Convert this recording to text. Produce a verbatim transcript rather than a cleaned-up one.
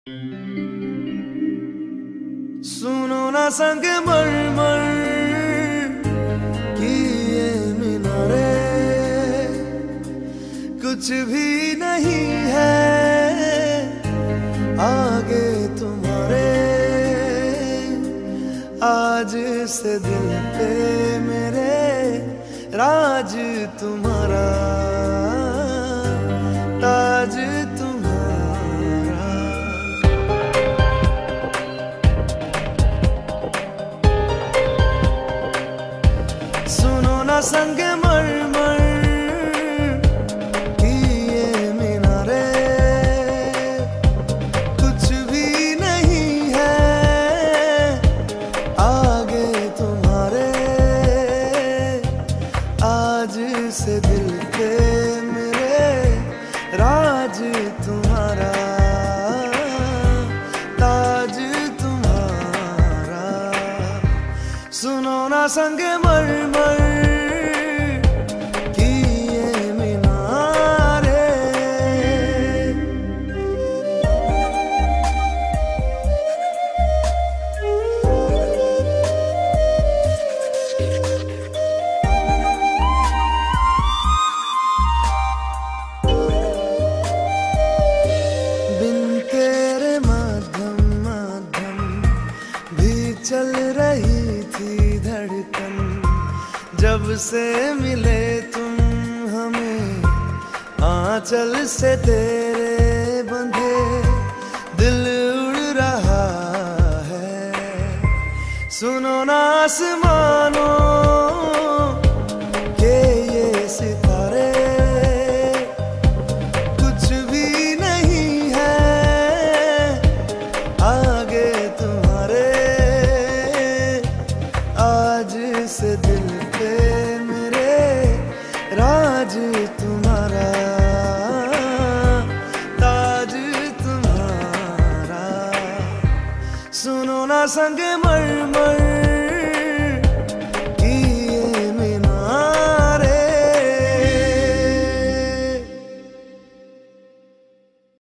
सुनो ना संग मरमर की ये मीनारे, कुछ भी नहीं है आगे तुम्हारे। आज से दिल पे मेरे राज तुम्हारा, ताज तुम्हारा। सुनो ना संग मरमर की ये मीनारे, कुछ भी नहीं है आगे तुम्हारे। आज से दिल पे मेरे राज तुम्हारा, ताज तुम्हारा। सुनो ना संग मरमर की ये मीनारे। बिन तेरे माध्यम माध्यम भी चल रही थी धड़कन। जब से मिले तुम हमें आंचल से तेरे बंधे, दिल उड़ रहा है। सुनो ना आसमानों के ये सितारे, कुछ भी नहीं है आगे तुम्हारे। आज से दिल पे मेरे राज तुम्हारा, ताज तुम्हारा। सुनो ना संग मरमर